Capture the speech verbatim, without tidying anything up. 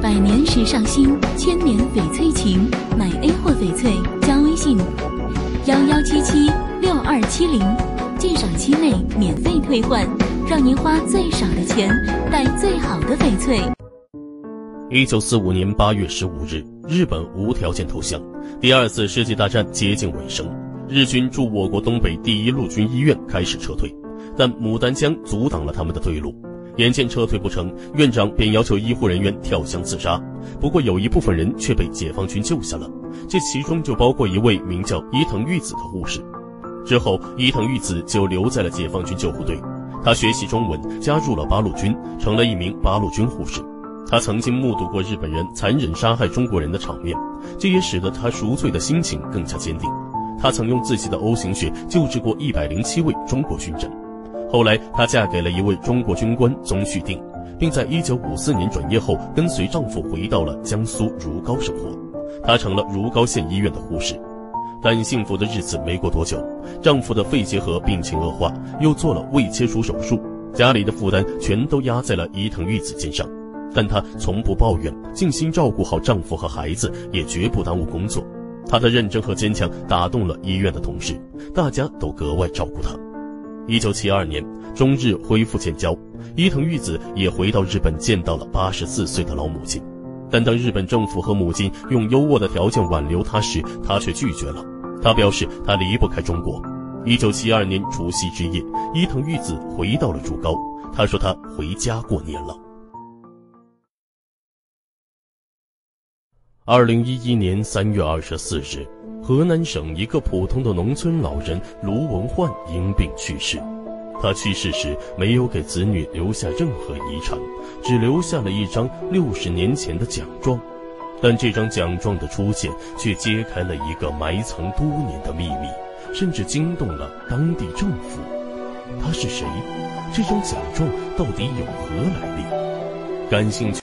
百年时尚新，千年翡翠情。买 A 货翡翠加微信幺幺七七六二七零，鉴赏期内免费退换，让您花最少的钱带最好的翡翠。 一九四五年八月十五日，日本无条件投降，第二次世界大战接近尾声，日军驻我国东北第一陆军医院开始撤退，但牡丹江阻挡了他们的退路。眼见撤退不成，院长便要求医护人员跳江自杀，不过有一部分人却被解放军救下了，这其中就包括一位名叫伊藤裕子的护士。之后伊藤裕子就留在了解放军救护队，他学习中文，加入了八路军，成了一名八路军护士。他曾经目睹过日本人残忍杀害中国人的场面，这也使得他赎罪的心情更加坚定。他曾用自己的 O 型血救治过一百零七位中国军人。后来她嫁给了一位中国军官宗绪定，并在一九五四年转业后跟随丈夫回到了江苏如皋生活。她成了如皋县医院的护士。但幸福的日子没过多久，丈夫的肺结核病情恶化，又做了胃切除手术，家里的负担全都压在了伊藤裕子肩上。但她从不抱怨，尽心照顾好丈夫和孩子，也绝不耽误工作。她的认真和坚强打动了医院的同事，大家都格外照顾她。一九七二年，中日恢复建交，伊藤裕子也回到日本，见到了八十四岁的老母亲。但当日本政府和母亲用优渥的条件挽留她时，她却拒绝了。她表示她离不开中国。一九七二年除夕之夜，伊藤裕子回到了如皋，她说她回家过年了。二零一一年三月二十四日，河南省一个普通的农村老人卢文焕因病去世。他去世时没有给子女留下任何遗产，只留下了一张六十年前的奖状。但这张奖状的出现却揭开了一个埋藏多年的秘密，甚至惊动了当地政府。他是谁？这张奖状到底有何来历？感兴趣